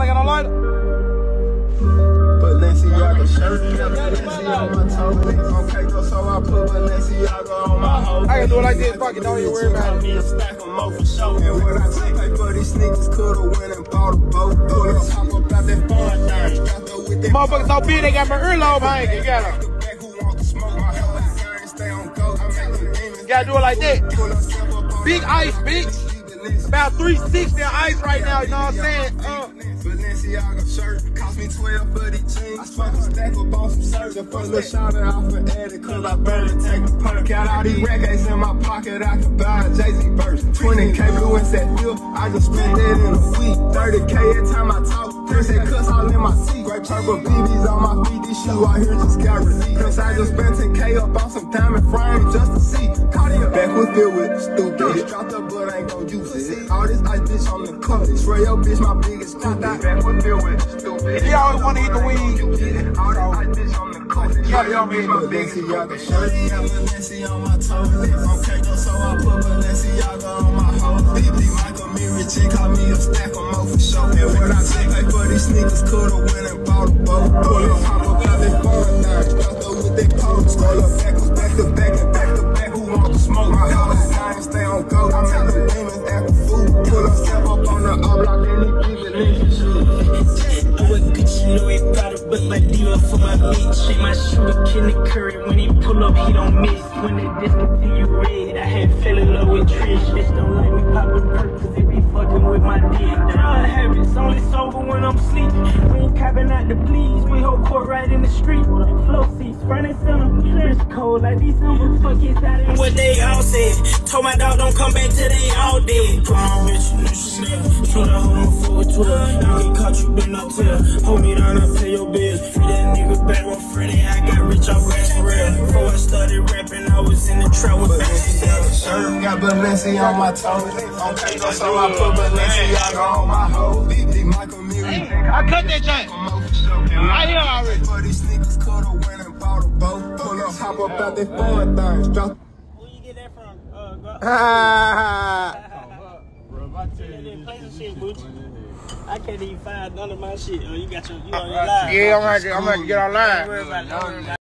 like I don't like it. Balenciaga shirt, Balenciaga on my toes. Okay, so I put Balenciaga on my hoe. I can do it like this, fuck it, don't even worry about it. Me a stack of mo for show. And what I pay for these sneakers, coulda went and bought a boat. Pull up, hop up out that fun thing. Motherfuckers so big, they got my earlobe hanging. You gotta do it like that. Big ice, bitch. About 360 ice right now, you know what I'm saying? Balenciaga shirt, cost me 12 for the jeans. I fucking stack up on some shirts. The first little shout out for Eddie, cause I barely take the perk. Got all these records in my pocket, I can buy a Jay-Z verse. 20K blue and set bill, I just spent that in a week. 30K every time I talk, percent cuss all in my teeth. Grape purple BBs on my feet, these shoes out here just got released. Cause I just spent 10K up on some diamond frames just to see. Cardio back was filled with stupid. Dropped up but ain't gon' use it. All this ice bitch on the cup. Swear your bitch my biggest stupid. Back was filled with stupid. He always wanna eat the weed. All this ice bitch on the cup. Swear your bitch my biggest stupid. Shorty got Balenciaga on my toes. Okay, so I put Balenciaga on my hoe. BB Michael Mirror chick, call me a stack of mo for show. And what I pay for these sneakers, coulda went and bought a boat. Pull up, hop up out that fun thing. Dropped up with that pole. Scroll up back to back and back to back. Who want to smoke? My house time stay on go. I'm taking demons after food. Pull up, step up on the up block and he keep it in. I was Gucci, Louis Prada, but my diva for my bitch. Shake my shooter, Kenny Curry. When he pull up, he don't miss. When they discontinue red, I had fell in love with Trish. Bitch don't let me pop a perk, cause it be fucking with my dick. Drug habits, only sober when I'm sleep. We ain't copping out the please. We hold court right in the street. Flow seats, front and center. It's cold like December. Fuck it out of what they all said. Told my dog don't come back till they all dead. Prom bitch, you Chanel. Told her home for 12. You get caught, you been up till. Hold me down, I pay your bills. Free that nigga back on Friday. I got rich off grass for real. Before I started rapping, I was in the trap with Balenciaga shirt, got Balenciaga on my toes. Okay, so I put Balenciaga on my hoe. BB Michael Mirror. I cut that joint. I hear already. For these sneakers, coulda went and bought a boat. Pull up, hop up out that fun thing. Drop. Where you get that from? I can't even find none of my shit. Oh, you got your, you on your line. Yeah, I'm gonna get online. Don't worry about it.